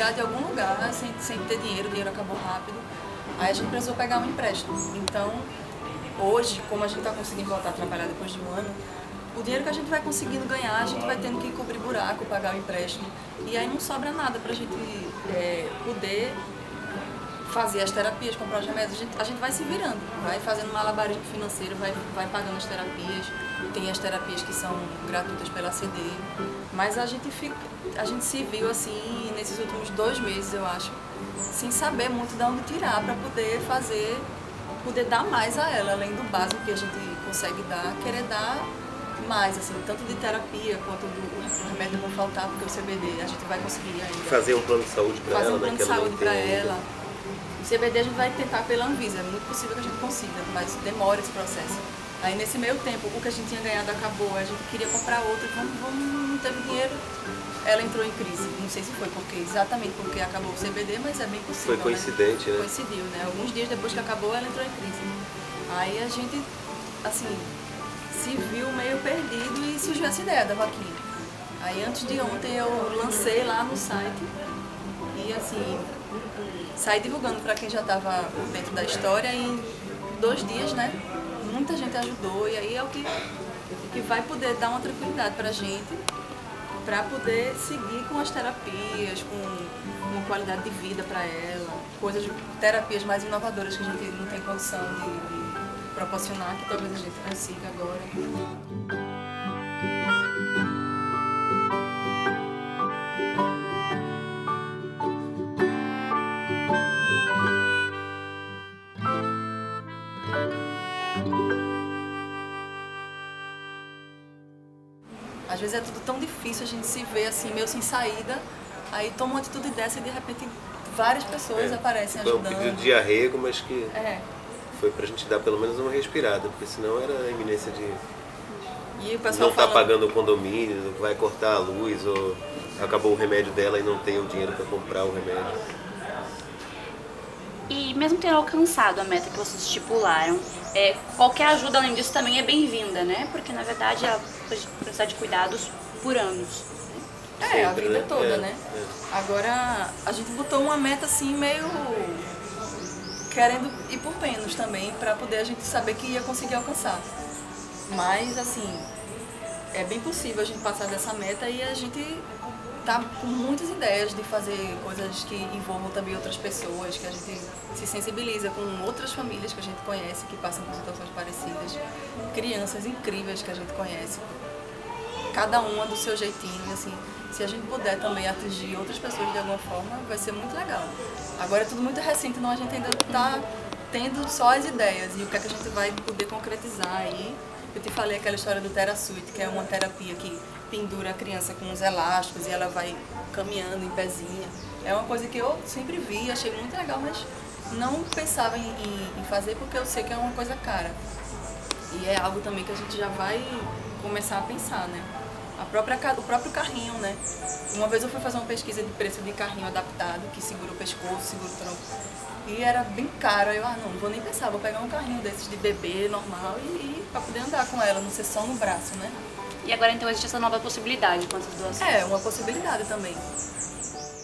tirar de algum lugar sem ter dinheiro, o dinheiro acabou rápido. Aí a gente precisou pegar um empréstimo. Então, hoje, como a gente está conseguindo voltar a trabalhar depois de um ano, o dinheiro que a gente vai conseguindo ganhar, a gente vai tendo que cobrir buraco, pagar o empréstimo. E aí não sobra nada para a gente poder fazer as terapias, comprar os remédios. A gente vai se virando, vai fazendo malabarismo financeiro, vai pagando as terapias. Tem as terapias que são gratuitas pela CD. Mas a gente se viu assim, nesses últimos 2 meses, eu acho, sem saber muito de onde tirar para poder dar mais a ela, além do básico que a gente consegue dar, querer dar mais, assim, tanto de terapia quanto do remédio não faltar, porque o CBD a gente vai conseguir ainda. Fazer um plano de saúde para ela, fazer um plano de saúde para ela. Ainda. O CBD a gente vai tentar pela Anvisa, é muito possível que a gente consiga, mas demora esse processo. Aí nesse meio tempo, o que a gente tinha ganhado acabou, a gente queria comprar outro, não teve dinheiro, ela entrou em crise. Não sei se foi exatamente porque acabou o CBD, mas é bem possível. Foi coincidente, né? Coincidiu, né? Alguns dias depois que acabou, ela entrou em crise. Aí a gente, assim, se viu meio perdido e surgiu essa ideia da vaquinha. Aí antes de ontem eu lancei lá no site e, assim, saí divulgando para quem já estava dentro da história e em 2 dias, né? Muita gente ajudou e aí é o que vai poder dar uma tranquilidade para a gente, para poder seguir com as terapias, com uma qualidade de vida para ela, terapias mais inovadoras que a gente não tem condição de proporcionar, que talvez a gente consiga agora. Às vezes é tudo tão difícil, a gente se vê assim, meio sem saída, aí toma uma atitude dessa e de repente várias pessoas aparecem ajudando. Foi um pedido de arrego, mas que foi pra gente dar pelo menos uma respirada, porque senão era a iminência de e o pessoal não estar pagando o condomínio, vai cortar a luz, ou acabou o remédio dela e não ter o dinheiro para comprar o remédio. E mesmo tendo alcançado a meta que vocês estipularam, qualquer ajuda além disso também é bem-vinda, né? Porque na verdade ela pode precisar de cuidados por anos. A vida toda, né? Agora a gente botou uma meta assim meio querendo ir por menos também, para poder a gente saber que ia conseguir alcançar. Mas assim, é bem possível a gente passar dessa meta e a gente tá com muitas ideias de fazer coisas que envolvam também outras pessoas, que a gente se sensibiliza com outras famílias que a gente conhece, que passam por situações parecidas, crianças incríveis que a gente conhece, cada uma do seu jeitinho, assim, se a gente puder também atingir outras pessoas de alguma forma, vai ser muito legal. Agora é tudo muito recente, então a gente ainda tá tendo só as ideias e o que é que a gente vai poder concretizar aí. Eu te falei aquela história do TheraSuite, que é uma terapia que pendura a criança com uns elásticos e ela vai caminhando em pezinha. É uma coisa que eu sempre vi, achei muito legal, mas não pensava em fazer porque eu sei que é uma coisa cara. E é algo também que a gente já vai começar a pensar, né? O próprio carrinho, né? Uma vez eu fui fazer uma pesquisa de preço de carrinho adaptado, que segura o pescoço, segura o tronco. E era bem caro, aí eu, não vou nem pensar, vou pegar um carrinho desses de bebê normal e pra poder andar com ela, não ser só no braço, né? E agora então existe essa nova possibilidade com essas doações? É, uma possibilidade também.